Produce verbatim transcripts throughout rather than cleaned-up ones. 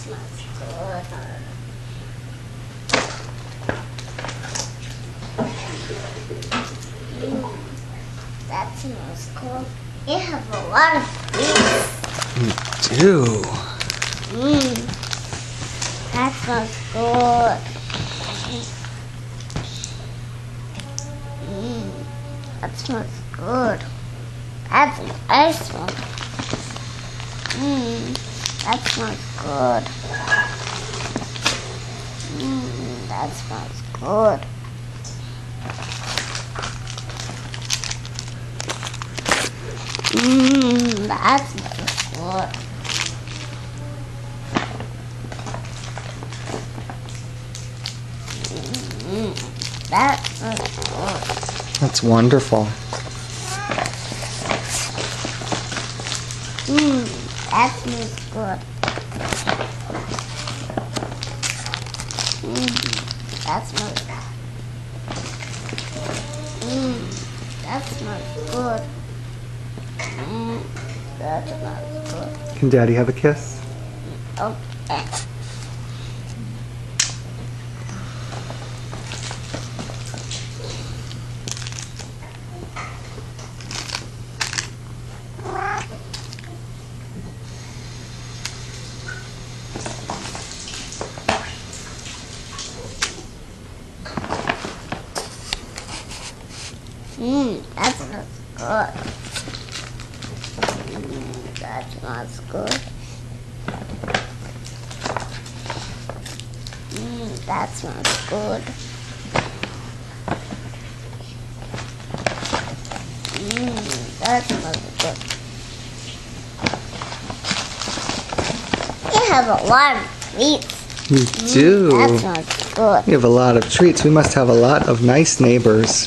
smells good. Mm, that smells good. You have a lot of sweets. You do. Mmm. That smells good. Mmm. That smells good. That's an ice one. Mmm. That smells good. Mmm. That smells good. Mmm. That smells good. Mmm. That smells good. That's wonderful. Mmm, that smells good. Mmm, that smells good. Mmm, that smells good. Mmm, that smells good. Can Daddy have a kiss? Okay. Mmm, that smells good. Mmm, that smells good. Mmm, that smells good. Mmm, that smells good. You have a lot of sweets. You do. That smells good. We have a lot of treats. We must have a lot of nice neighbors.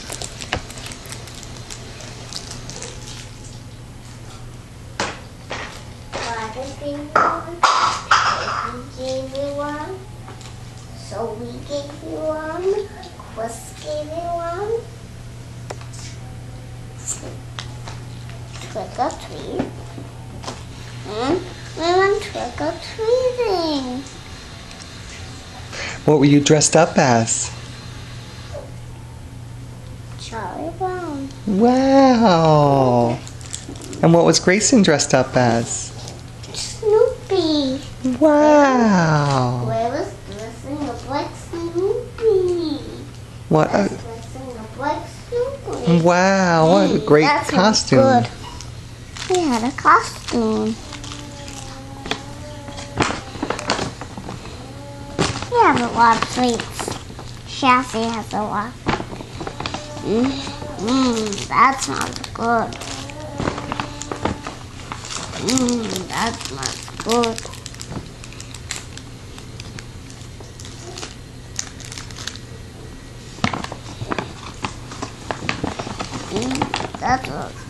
We gave you one. So we gave you one. Chris gave you one. Trick or treat. Hmm? We went trick or treating. What were you dressed up as? Charlie Brown. Wow. And what was Grayson dressed up as? Snoopy. Wow. Where was dressing up like Snoopy? What I a, was dressing up like Snoopy. wow, what a great That sounds costume. good. We had a costume. We have a lot of sweets. Chassis has a lot. Mmm, mm, that smells good. Mmm, that smells good. Mmm, that smells